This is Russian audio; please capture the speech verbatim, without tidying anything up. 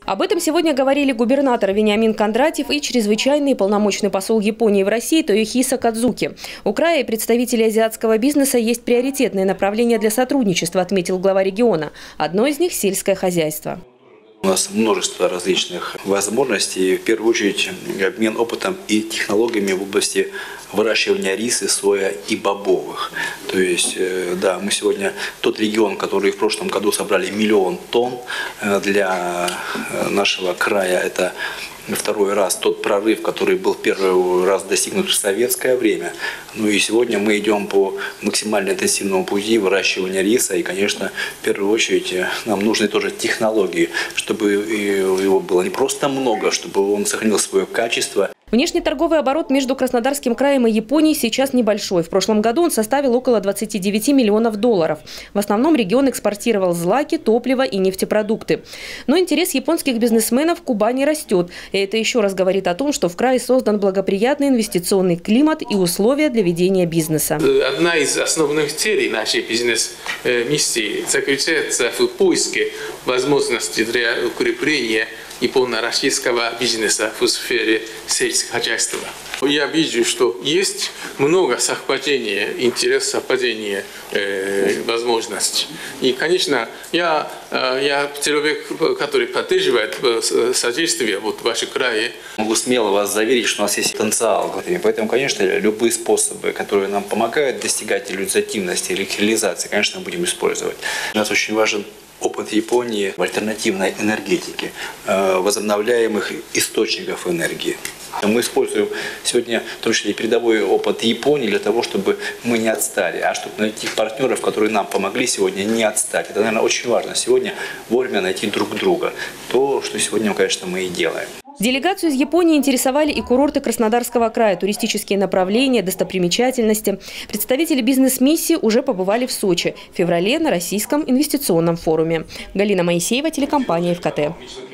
Об этом сегодня говорили губернатор Вениамин Кондратьев и чрезвычайный полномочный посол Японии в России Тоёхиса Кадзуки. У края и представителей азиатского бизнеса есть приоритетные направления для сотрудничества, отметил глава региона. Одно из них – сельское хозяйство. У нас множество различных возможностей, в первую очередь обмен опытом и технологиями в области выращивания риса, соя и бобовых. То есть, да, мы сегодня тот регион, который в прошлом году собрали миллион тонн для нашего края, это второй раз тот прорыв, который был первый раз достигнут в советское время. Ну и сегодня мы идем по максимально интенсивному пути выращивания риса. И, конечно, в первую очередь нам нужны тоже технологии, чтобы его было не просто много, чтобы он сохранил свое качество. Внешнеторговый оборот между Краснодарским краем и Японией сейчас небольшой. В прошлом году он составил около двадцати девяти миллионов долларов. В основном регион экспортировал злаки, топливо и нефтепродукты. Но интерес японских бизнесменов к Кубани растет. И это еще раз говорит о том, что в крае создан благоприятный инвестиционный климат и условия для ведения бизнеса. Одна из основных целей нашей бизнес-миссии заключается в поиске возможностей для укрепления японо-российского бизнеса в сфере сельского хозяйства. Я вижу, что есть много совпадения, интерес совпадения э, возможностей. И, конечно, я, э, я человек, который поддерживает содействие вот, в вашем крае. Могу смело вас заверить, что у нас есть потенциал. Поэтому, конечно, любые способы, которые нам помогают достигать результативности или реализации, конечно, будем использовать. У нас очень важен опыт Японии в альтернативной энергетике, возобновляемых источников энергии. Мы используем сегодня, в том числе, и передовой опыт Японии для того, чтобы мы не отстали, а чтобы найти партнеров, которые нам помогли сегодня не отстать. Это, наверное, очень важно сегодня вовремя найти друг друга. То, что сегодня, конечно, мы и делаем. Делегацию из Японии интересовали и курорты Краснодарского края, туристические направления, достопримечательности. Представители бизнес-миссии уже побывали в Сочи в феврале на Российском инвестиционном форуме. Галина Моисеева, телекомпания ФКТ.